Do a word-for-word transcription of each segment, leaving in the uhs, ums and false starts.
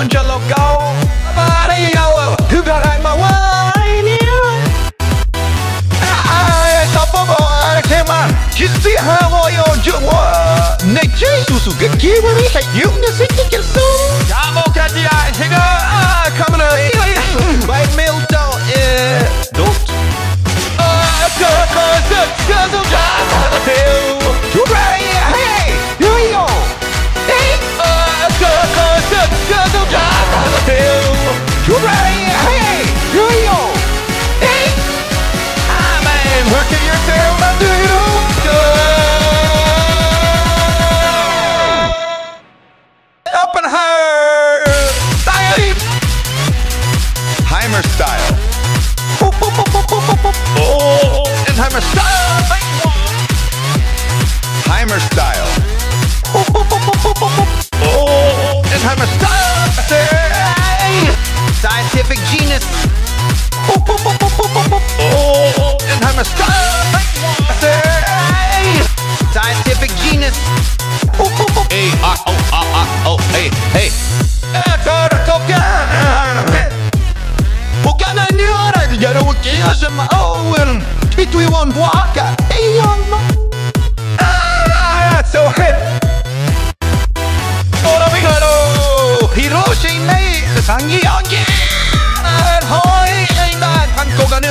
먼저 logo 말해요 흡연할 와인이야 덮어보 이렇게만 기스하고요 좋아 내 제수수가 기분이 해육내 새끼겠어 감옥까지 아이가 카메라 White milk 예 don't 아 그것은 그것은 잘못해요 그래 hey 요요 hey 아 그것은 그것은 잘못해요 그래 hey 요요 hey 아멘 그렇게 열쇠를 만들어 Oppenheimer style Heimer style Oh Oppenheimer style Heimer style Oh Oppenheimer style Scientific genius Oh Oppenheimer style Scientific genius Hey ah oh ah ah oh hey hey 여러분 끼어서만 오늘은 비투이원 와가 이연마 아 so hip 오라비가로 히로시메 세상이 연기 난 허이 난 안고 가는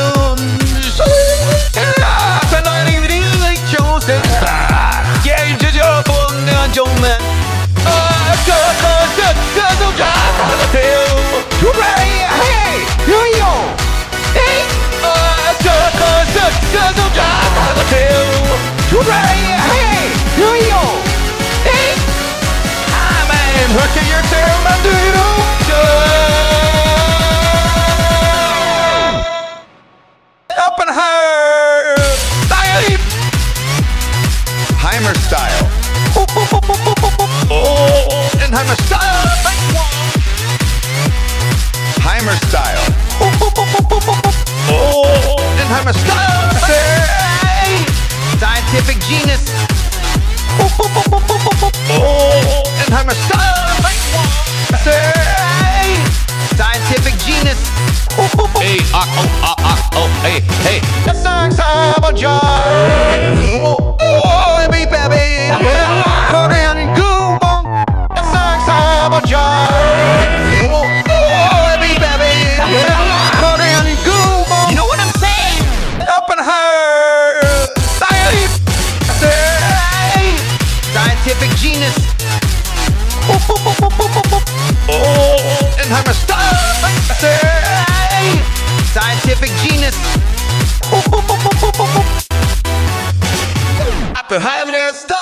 수야 너희들이 조세 게임 저저보는 좀만 아 그것은 그것은 잘못해요 그래 hey 요요 hey 아 그것은 그것은 잘못해요 그래 hey 요요 hey 아멘 그렇게 열쇠를 만들어 Oppenheimer style Heimer style Oh Oppenheimer style Heimer style Oh Oppenheimer style Scientific genius Oh Oppenheimer style Scientific genius Hey ah oh ah ah oh hey hey That's a job Oh oh baby baby Korean goon That's a job Oh oh baby baby Korean goon You know what I'm saying Oppenheimer style Scientific genius Oh Oppenheimer style Scientific genius Oppenheimer style